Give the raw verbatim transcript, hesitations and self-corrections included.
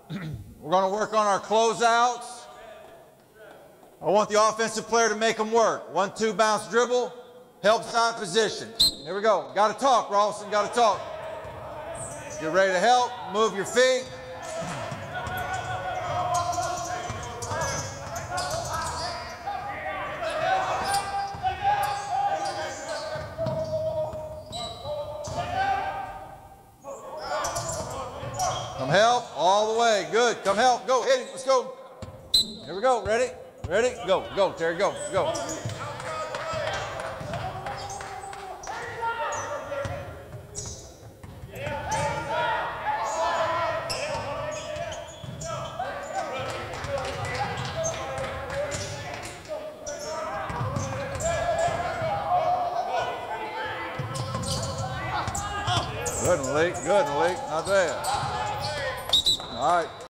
We're going to work on our closeouts. I want the offensive player to make them work. One, two, bounce, dribble, help side position. Here we go. Got to talk, Rawson. Got to talk. Get ready to help. Move your feet. Come help all the way. Good. Come help. Go. Hit it. Let's go. Here we go. Ready? Ready? Go. Go, Terry. Go. Go. Good, Malik. Good, Malik. Not bad. All right.